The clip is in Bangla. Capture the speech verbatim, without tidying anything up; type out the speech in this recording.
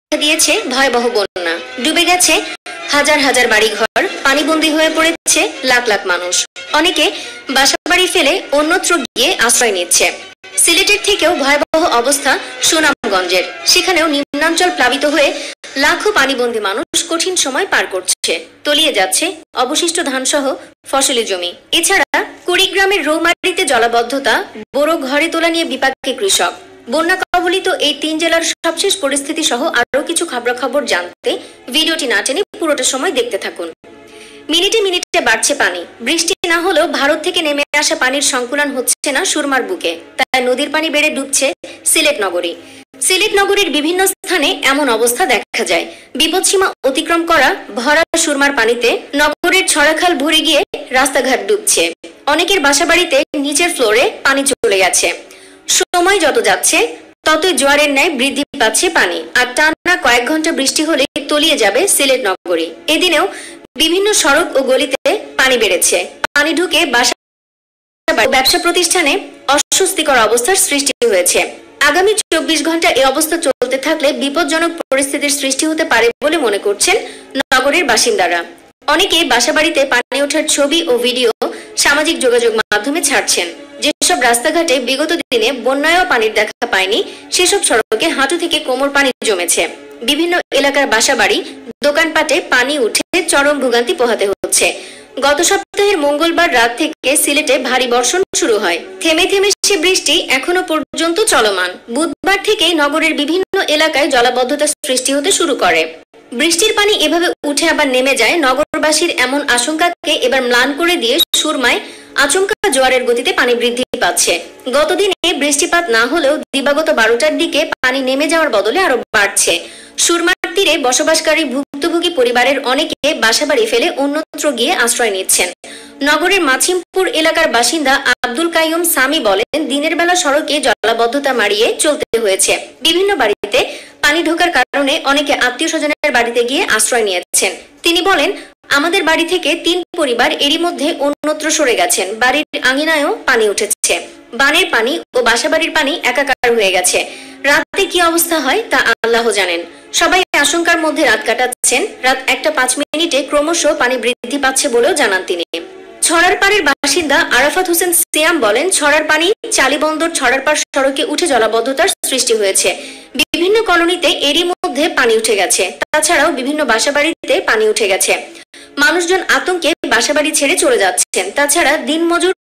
দিয়েছে ভয়াবহ বন্যা। ডুবে গেছে হাজার হাজার বাড়িঘর, পানিবন্দী হয়ে পড়েছে লাখ লাখ মানুষ। অনেকে বাসাবাড়ি ফেলে অন্যত্র গিয়ে আশ্রয় নিচ্ছে। সিলেটের থেকেও ভয়াবহ অবস্থা সুনামগঞ্জের। সেখানেও নিম্নাঞ্চল প্লাবিত হয়ে লাখো পানিবন্দী মানুষ কঠিন সময় পার করছে। তলিয়ে যাচ্ছে অবশিষ্ট ধানসহ ফসলি জমি। এছাড়া কুড়িগ্রামের রৌমারীতে জলাবদ্ধতা, বড় ঘরে তোলা নিয়ে বিপাকে কৃষক। বন্যা কবলিত এই তিন জেলার সবশেষ পরিস্থিতি সহ আরো কিছু খবরাখবর জানতে ভিডিওটি না টেনে পুরোটা সময় দেখতে থাকুন। মিনিটে মিনিটে বাড়ছে পানি। বৃষ্টি না হলেও ভারত থেকে নেমে আসা পানির সংকুলন হচ্ছে না সুরমার বুকে। তাই নদীর পানি বেড়ে ডুবছে সিলেট নগরী। সিলেট নগরীর বিভিন্ন স্থানে এমন অবস্থা দেখা যায়। বিপদসীমা অতিক্রম করা ভরা সুরমার পানিতে নগরের ছড়াখাল ভরে গিয়ে রাস্তাঘাট ডুবছে। অনেকের বাসাবাড়িতে নিচের ফ্লোরে পানি চলে গেছে। সময় যত যাচ্ছে ততই জোয়ারের ন্যায় বৃদ্ধি পাচ্ছে পানি। আর টানা কয়েক ঘন্টা বৃষ্টি হলে তলিয়ে যাবে সিলেট নগরী। এদিনেও বিভিন্ন সড়ক ও গলিতে পানি বেড়েছে। পানি ঢুকে বাসা ব্যবসা প্রতিষ্ঠানে অস্বস্তিকর অবস্থার সৃষ্টি হয়েছে। আগামী চব্বিশ ঘন্টা এই অবস্থা চলতে থাকলে বিপজ্জনক পরিস্থিতির সৃষ্টি হতে পারে বলে মনে করছেন নগরের বাসিন্দারা। অনেকে বাসাবাড়িতে পানি ওঠার ছবি ও ভিডিও সামাজিক যোগাযোগ মাধ্যমে ছাড়ছেন। যেসব রাস্তাঘাটে বিগত দিনে বন্যায়ও পানির দেখা পায়নি, সেসব সড়কে হাঁটু থেকে কোমর পানি জমেছে। বিভিন্ন এলাকার বাসাবাড়ি, দোকানপাটে পানি উঠে চরম ভোগান্তি পোহাতে হচ্ছে। গত সপ্তাহের মঙ্গলবার রাত থেকে সিলেটে ভারী বর্ষণ শুরু হয়। থেমে থেমে সে বৃষ্টি এখনো পর্যন্ত চলমান। বুধবার থেকে নগরের বিভিন্ন এলাকায় জলাবদ্ধতা সৃষ্টি হতে শুরু করে। বৃষ্টির পানি এভাবে উঠে আবার নেমে যায়। নগরবাসীর এমন আশঙ্কাকে এবার ম্লান করে দিয়ে সুরমায় আচমকা জোয়ারের গতিতে পানি বৃদ্ধি পাচ্ছে। গতদিনে বৃষ্টিপাত না হলেও দিবাগত বারোটার দিকে পানি নেমে যাওয়ার বদলে আরো বাড়ছে। সুরমার তীরে বসবাসকারী ভুক্তভোগী পরিবারের অনেকে বাসাবাড়ি ফেলে অন্যত্র গিয়ে আশ্রয় নিচ্ছেন। নগরের মাছিমপুর এলাকার বাসিন্দা আব্দুল কাইয়ুম সামি বলেন, দিনের বেলা সড়কে জলাবদ্ধতা মারিয়ে চলতে হয়েছে। বিভিন্ন বাড়িতে পানি ঢোকার কারণে অনেকে আত্মীয় স্বজনের বাড়িতে গিয়ে আশ্রয় নিয়েছেন। তিনি বলেন, আমাদের বাড়ি থেকে তিন পরিবার এরই মধ্যে অন্যত্র সরে গেছেন। বাড়ির আঙিনায়ও পানি উঠেছে। বানের পানি ও বাসাবাড়ির পানি একাকার হয়ে গেছে। রাতে কি অবস্থা হয় তা আল্লাহ জানেন। সবাই আশঙ্কার মধ্যে রাত কাটাচ্ছেন। রাত একটা পাঁচ মিনিটে ক্রমশ পানি বৃদ্ধি পাচ্ছে বলেও জানান তিনি। ছড়ার পাড়ের বাসিন্দা আরাফাত হোসেন সিয়াম বলেন, ছড়ার পানি চালিবন্দর ছড়ার পাড় সড়কে উঠে জলাবদ্ধতার সৃষ্টি হয়েছে। বিভিন্ন কলোনিতে এরই মধ্যে পানি উঠে গেছে। তাছাড়াও বিভিন্ন বাসাবাড়িতে পানি উঠে গেছে। মানুষজন আতঙ্কে বাসাবাড়ি ছেড়ে চলে যাচ্ছেন। তাছাড়া দিনমজুর